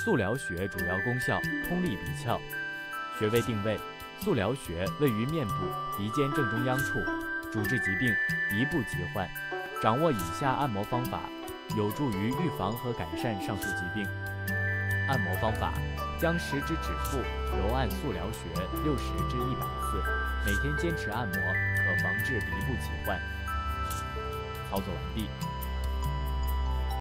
速疗穴主要功效：通利鼻窍。穴位定位：速疗穴位于面部鼻尖正中央处，主治疾病一步即患。掌握以下按摩方法，有助于预防和改善上述疾病。按摩方法：将食指指腹揉按速疗穴60至100次，每天坚持按摩，可防治鼻部疾患。操作完毕。